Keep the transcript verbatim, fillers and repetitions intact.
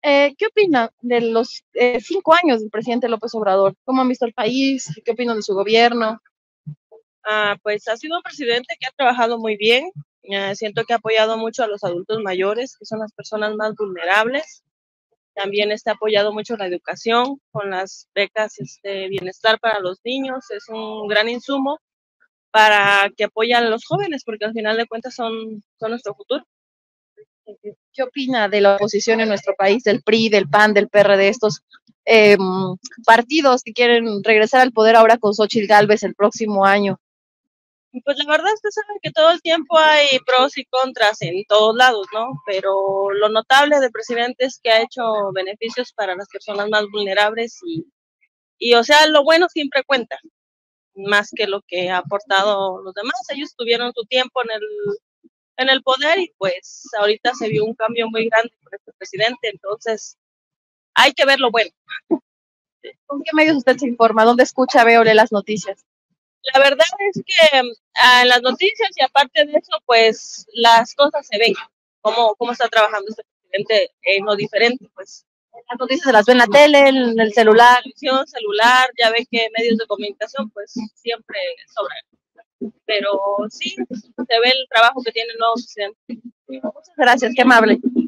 Eh, ¿qué opinan de los eh, cinco años del presidente López Obrador? ¿Cómo han visto el país? ¿Qué opinan de su gobierno? Ah, pues ha sido un presidente que ha trabajado muy bien. Eh, siento que ha apoyado mucho a los adultos mayores, que son las personas más vulnerables. También está apoyado mucho la educación con las becas este, bienestar para los niños. Es un gran insumo para que apoyen a los jóvenes, porque al final de cuentas son, son nuestro futuro. ¿Qué opina de la oposición en nuestro país, del P R I, del P A N, del P R D, estos eh, partidos que quieren regresar al poder ahora con Xóchitl Gálvez el próximo año? Pues la verdad usted sabe que todo el tiempo hay pros y contras en todos lados, ¿no? Pero lo notable del presidente es que ha hecho beneficios para las personas más vulnerables y, y o sea, lo bueno siempre cuenta, más que lo que ha aportado los demás. Ellos tuvieron su tiempo en el, en el poder y pues ahorita se vio un cambio muy grande por este presidente, entonces hay que ver lo bueno. ¿Con qué medios usted se informa? ¿Dónde escucha, ve o lee las noticias? La verdad es que ah, en las noticias y aparte de eso, pues las cosas se ven, cómo, cómo está trabajando este presidente en lo diferente, pues. Las noticias se las ve en la tele, en el celular. Televisión, celular, ya ve que medios de comunicación, pues siempre sobran. Pero sí, se ve el trabajo que tiene el nuevo presidente. Muchas gracias, qué amable.